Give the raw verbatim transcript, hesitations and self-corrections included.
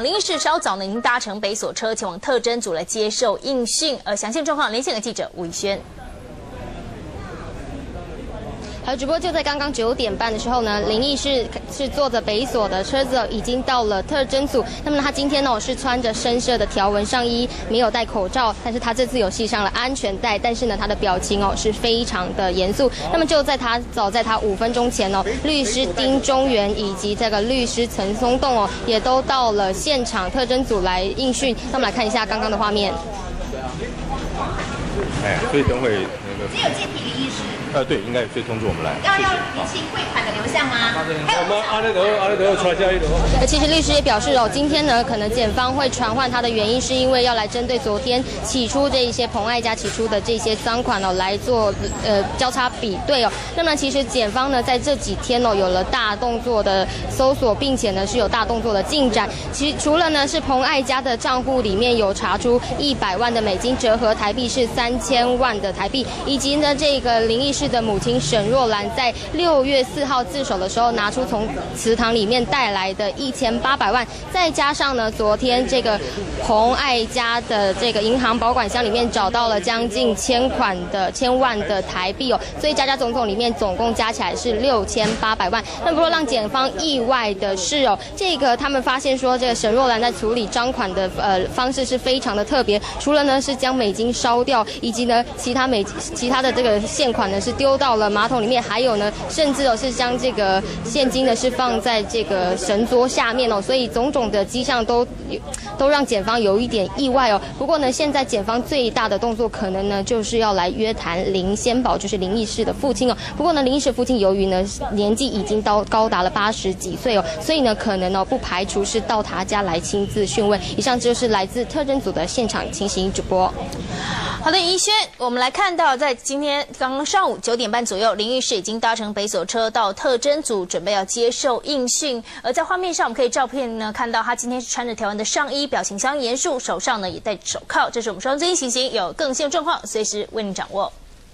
林医师稍早呢已经搭乘北索车前往特侦组来接受应讯，而详细状况连线给记者吴以轩。 好，直播就在刚刚九点半的时候呢，林义是是坐着北索的车子，已经到了特侦组。那么他今天呢是穿着深色的条纹上衣，没有戴口罩，但是他这次有系上了安全带，但是呢他的表情哦是非常的严肃。那么就在他早在他五分钟前哦，律师丁中原以及这个律师陈松栋哦，也都到了现场特侦组来应讯。那我们来看一下刚刚的画面。 哎，所以等会那个只有健体林医师。 呃，对，应该所以通知我们来。 要要厘清汇款的流向吗？ 我们阿内德阿内德出来交易的。 而其实律师也表示哦，今天呢，可能检方会传唤他的原因，是因为要来针对昨天起初这一些彭爱家起初的这些赃款哦，来做呃交叉比对哦。那么其实检方呢，在这几天哦，有了大动作的搜索，并且呢是有大动作的进展。其实除了呢是彭爱家的账户里面有查出一百万的美金，折合台币是三千万的台币，以及呢这个林义士的母亲沈若兰在六月四号自首的时候，拿出从祠堂里面带来的一千八百万，再加上呢，昨天这个彭爱家的这个银行保管箱里面找到了将近千款的千万的台币哦，所以加加总总里面总共加起来是六千八百万。那不过让检方意外的是哦，这个他们发现说这个沈若兰在处理赃款的呃方式是非常的特别，除了呢是将美金烧掉，以及呢其他美其他的这个现款呢是丢到了马桶里面，还有呢，甚至哦是将这个现金呢是放在这个神桌下面哦，所以种种的迹象都都让检方有一点意外哦。不过呢，现在检方最大的动作可能呢就是要来约谈林先宝，就是林义士的父亲哦。不过呢，林义士父亲由于呢年纪已经到高达了八十几岁哦，所以呢可能呢不排除是到他家来亲自讯问。以上就是来自特侦组的现场情形直播。 好的，怡轩，我们来看到，在今天刚刚上午九点半左右，林义士已经搭乘北索车到特侦组，准备要接受应讯。而在画面上，我们可以照片呢看到他今天是穿着条纹的上衣，表情相当严肃，手上呢也戴着手铐。这是我们双最新情形，有更新的状况，随时为您掌握。